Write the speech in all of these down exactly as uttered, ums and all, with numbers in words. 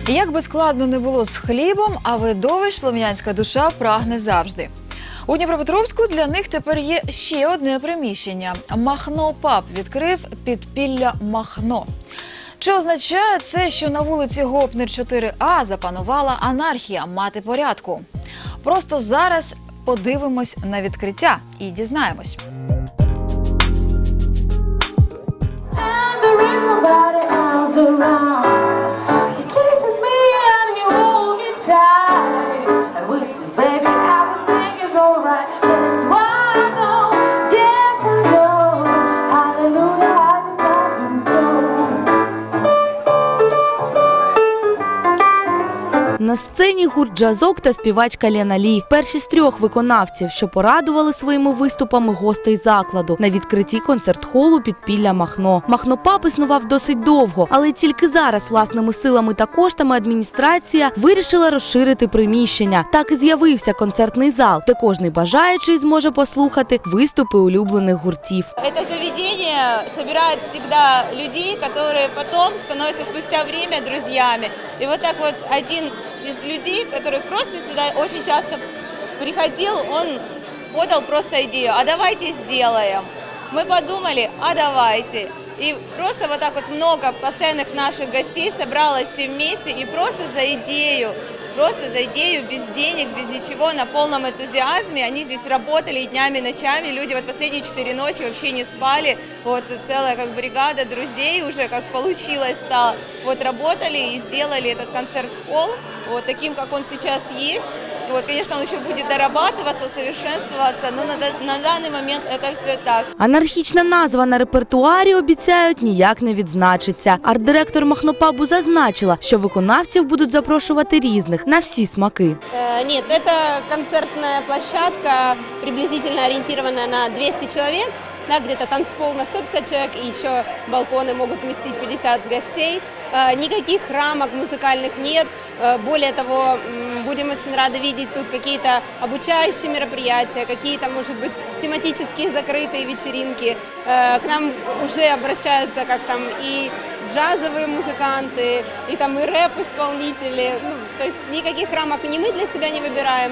Як би складно не було з хлібом, а видовищ слов'янська душа прагне завжди. У Дніпропетровську для них тепер є ще одне приміщення. Махно паб відкрив підпілля Махно. Чи означає це, що на вулиці Гопнер чотири А запанувала анархія мати порядку? Просто зараз подивимось на відкриття і дізнаємось. На сцені гурт «Джазок» та співачка Лена Лі – перші з трьох виконавців, що порадували своїми виступами гостей закладу на відкритті концерт-холу «Підпілля Махно». Махно паб існував досить довго, але тільки зараз власними силами та коштами адміністрація вирішила розширити приміщення. Так і з'явився концертний зал, де кожний бажаючий зможе послухати виступи улюблених гуртів. Це заведення збирає завжди людей, які потім становляться спустя час друзями. І ось так от один из людей, который просто сюда очень часто приходил, он подал просто идею: а давайте сделаем. Мы подумали: а давайте. И просто вот так вот много постоянных наших гостей собралось все вместе и просто за идею, просто за идею, без денег, без ничего, на полном энтузиазме. Они здесь работали и днями, и ночами. Люди вот последние четыре ночи вообще не спали. Вот целая как бригада друзей уже как получилось стало. Вот работали и сделали этот концерт-холл вот таким, как он сейчас есть. Вот, конечно, он еще будет дорабатываться, усовершенствоваться, но на, на данный момент это все так. Анархічна назва на репертуарі, обіцяють, ніяк не відзначиться. Арт-директор Махно пабу зазначила, що виконавців будуть запрошувати різних на всі смаки. Э, нет, это концертная площадка, приблизительно ориентированная на двести человек. Да, где-то танцпол на сто пятьдесят человек, и еще балконы могут вместить пятьдесят гостей. Никаких рамок музыкальных нет. Более того, будем очень рады видеть тут какие-то обучающие мероприятия, какие-то, может быть, тематические закрытые вечеринки. К нам уже обращаются как там и джазовые музыканты, и там и рэп-исполнители. Ну, то есть никаких рамок ни мы для себя не выбираем.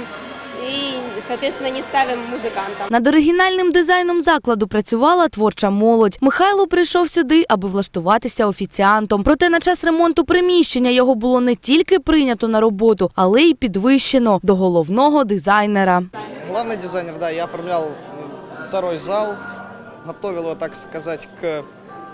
І, соответственно, не ставимо музикантам. Над оригінальним дизайном закладу працювала творча молодь. Михайло прийшов сюди, аби влаштуватися офіціантом. Проте на час ремонту приміщення його було не тільки прийнято на роботу, але й підвищено до головного дизайнера. Главный дизайнер, да, я оформлял второй зал, готовил его, так сказать, к, э,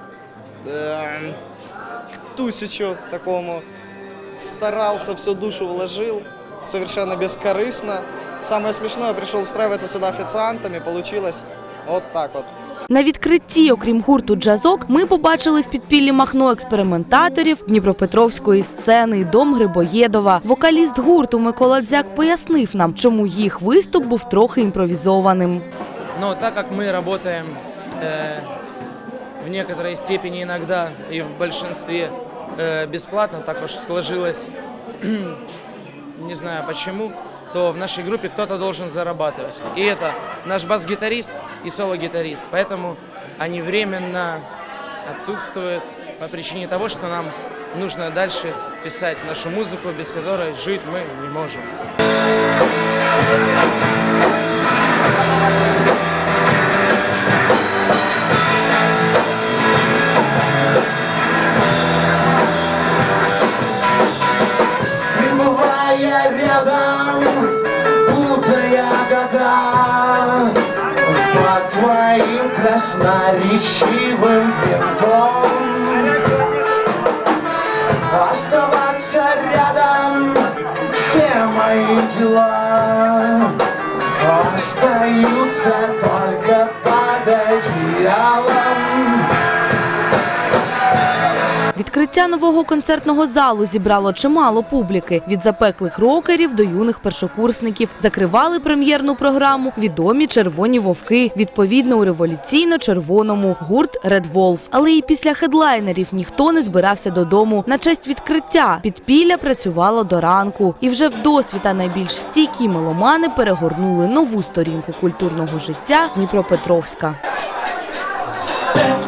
к тусичу такому. Старался, всю душу вложил, совершенно бескорыстно. Самое смешное, пришел устраиваться сюда официантами, получилось вот так вот. На відкритті, окрім гурту «Джазок», ми побачили в підпіллі Махно експериментаторів Дніпропетровської сцени і Дом Грибоєдова. Вокаліст гурту Микола Дзяк пояснив нам, чому їх виступ був трохи імпровізованим. Но так как мы работаем э, в некоторой степени иногда и в большинстве э, бесплатно, так уж сложилось, не знаю почему, то в нашей группе кто-то должен зарабатывать. И это наш бас-гитарист и соло-гитарист. Поэтому они временно отсутствуют по причине того, что нам нужно дальше писать нашу музыку, без которой жить мы не можем. Рядом, путая года, под твоим красноречивым винтом. Оставаться рядом, все мои дела остаются только под одеялом. Відкриття нового концертного залу зібрало чимало публіки. Від запеклих рокерів до юних першокурсників. Закривали прем'єрну програму відомі «Червоні вовки», відповідно у революційно-червоному гурт «Ред Волф». Але і після хедлайнерів ніхто не збирався додому. На честь відкриття підпілля працювало до ранку. І вже вдосвіта найбільш стійкі меломани перегорнули нову сторінку культурного життя Дніпропетровська.